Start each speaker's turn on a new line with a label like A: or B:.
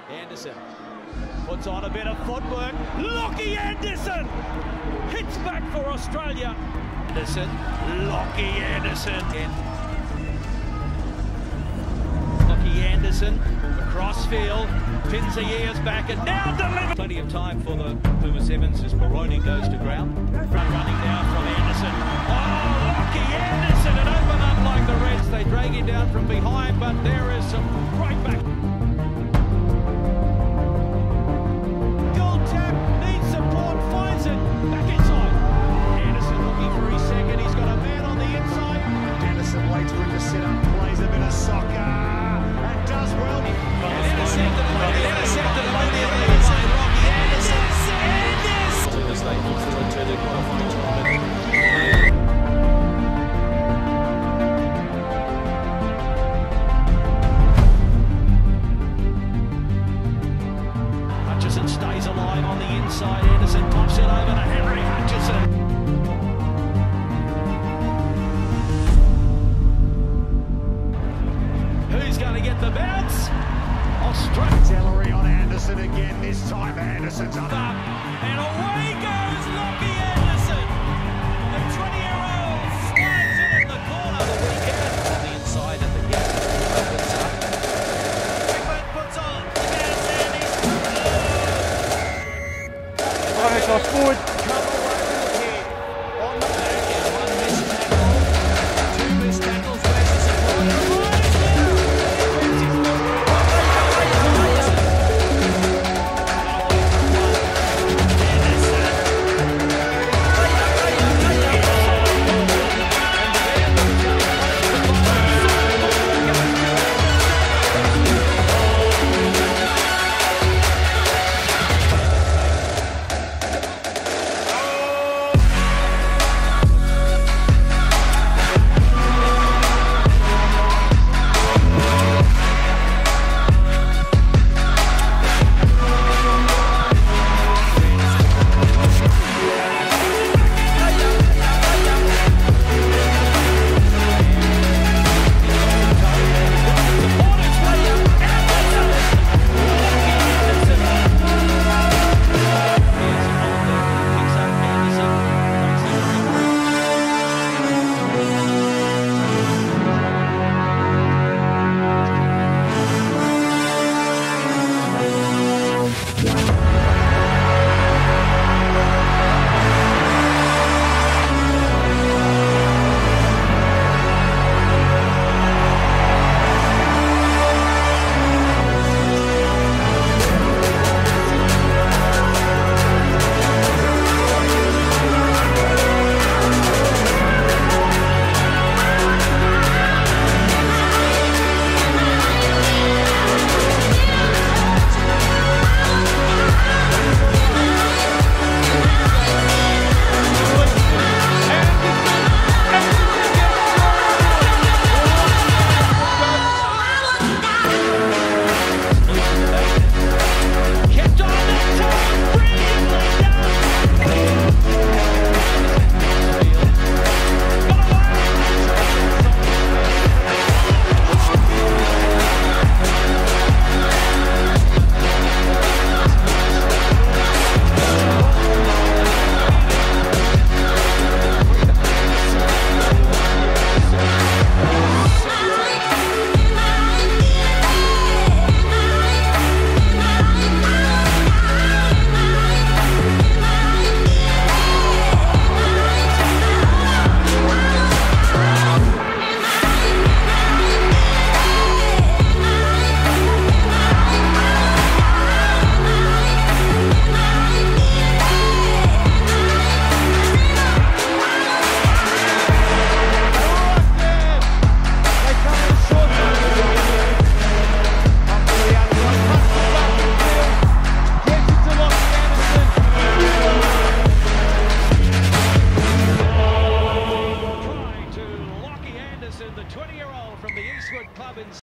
A: Anderson puts on a bit of footwork. Lockie Anderson hits back for Australia. Anderson, Lockie Anderson. Lockie Anderson across field, pins the ears back and now delivers. Plenty of time for the Puma Sevens as Moroni goes to ground. Front running now from Anderson. Oh, Lockie Anderson, it opened up like the Reds. They drag him down from behind, but there is some great back. Goal tap, needs support, finds it, back inside. Anderson looking for his second, he's got a man on the inside.
B: Anderson waits for him to sit up, plays a bit of soccer, and does well.
A: Intercepted immediately inside Lockie Anderson.
C: To the state forward to the qualifying tournament.
A: Hutchison stays alive on the inside. Anderson pops it over to Henry Hutchison. Who's going to get the bounce? Australia.
B: Artillery on Anderson again. This time Anderson's up.
A: And away goes Lockie Anderson. The 20-year-old slides it in the corner.
C: On the inside of the gap. Opens up.
A: Quickman puts on. There's Andy.
D: Right, forward.